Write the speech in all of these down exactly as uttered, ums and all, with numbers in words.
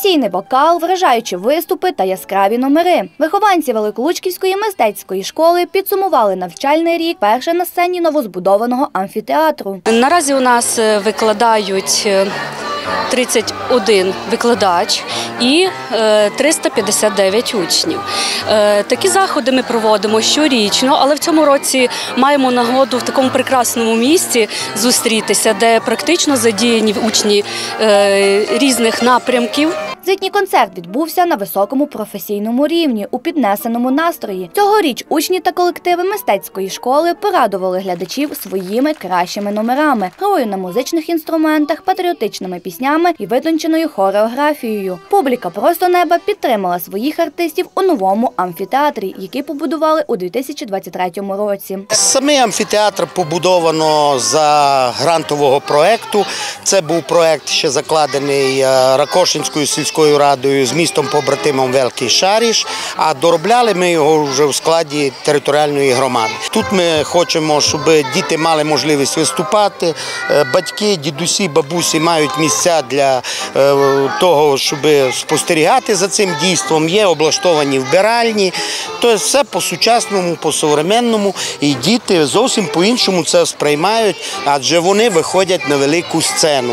Професійний вокал, вражаючі виступи та яскраві номери. Вихованці Великолучківської мистецької школи підсумували навчальний рік перше на сцені новозбудованого амфітеатру. Наразі у нас викладають тридцять один викладач і триста п'ятдесят дев'ять учнів. Такі заходи ми проводимо щорічно, але в цьому році маємо нагоду в такому прекрасному місці зустрітися, де практично задіяні учні різних напрямків. Звітній концерт відбувся на високому професійному рівні, у піднесеному настрої. Цьогоріч учні та колективи мистецької школи порадували глядачів своїми кращими номерами, грою на музичних інструментах, патріотичними піснями і витонченою хореографією. Публіка «Просто неба» підтримала своїх артистів у новому амфітеатрі, який побудували у дві тисячі двадцять третьому році. Самий амфітеатр побудовано за грантового проєкту. Це був проєкт, ще закладений Ракошинською сільською радою з містом-побратимом Великий Шаріш, а доробляли ми його вже в складі територіальної громади. Тут ми хочемо, щоб діти мали можливість виступати, батьки, дідусі, бабусі мають місця для того, щоб спостерігати за цим дійством, є облаштовані вбиральні, тобто все по-сучасному, по-современному, і діти зовсім по-іншому це сприймають, адже вони виходять на велику сцену.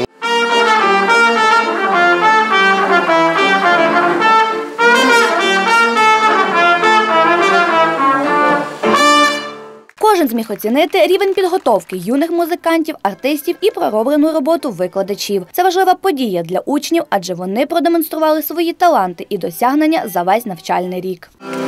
Кожен зміг оцінити рівень підготовки юних музикантів, артистів і пророблену роботу викладачів. Це важлива подія для учнів, адже вони продемонстрували свої таланти і досягнення за весь навчальний рік.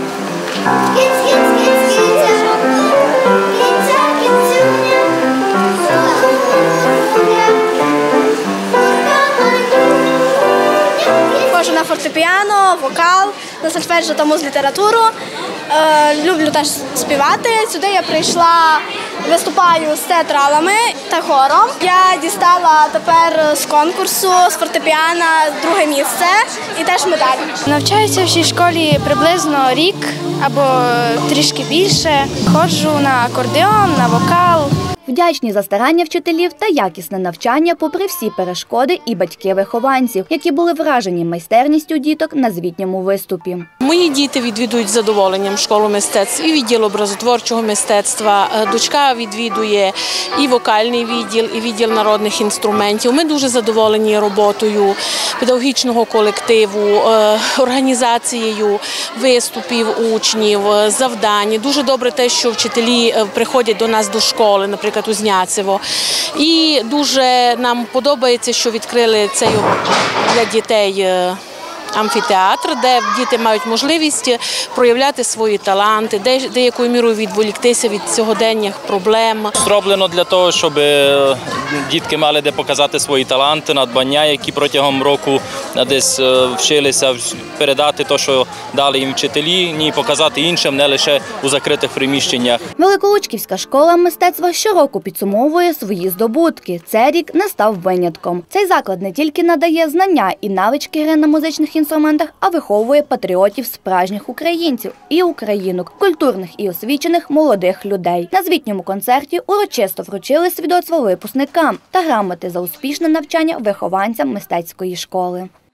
Ходжу на фортепіано, вокал, на сольфеджіо та муз-літературу. Люблю теж співати. Сюди я прийшла, виступаю з театралами та хором. Я дістала тепер з конкурсу, з фортепіано друге місце і теж медаль. Навчаюся в цій школі приблизно рік або трішки більше. Ходжу на акордеон, на вокал. Вдячні за старання вчителів та якісне навчання попри всі перешкоди і батьки вихованців, які були вражені майстерністю діток на звітньому виступі. Мої діти відвідують з задоволенням школу мистецтв і відділ образотворчого мистецтва. Дочка відвідує і вокальний відділ, і відділ народних інструментів. Ми дуже задоволені роботою педагогічного колективу, організацією виступів учнів, завдань. Дуже добре те, що вчителі приходять до нас до школи, наприклад, у Зняцево. І дуже нам подобається, що відкрили цей для дітей амфітеатр, де діти мають можливість проявляти свої таланти, деякою мірою відволіктися від сьогоденних проблем. Зроблено для того, щоб дітки мали де показати свої таланти, надбання, які протягом року десь вчилися передати те, що дали їм вчителі, ні показати іншим, не лише у закритих приміщеннях. Великолучківська школа мистецтва щороку підсумовує свої здобутки. Цей рік не став винятком. Цей заклад не тільки надає знання і навички гри на музичних інструментах, а виховує патріотів справжніх українців і українок, культурних і освічених молодих людей. На звітньому концерті урочисто вручили свідоцтво випускникам та грамоти за успішне навчання вихованцям мистецької школи.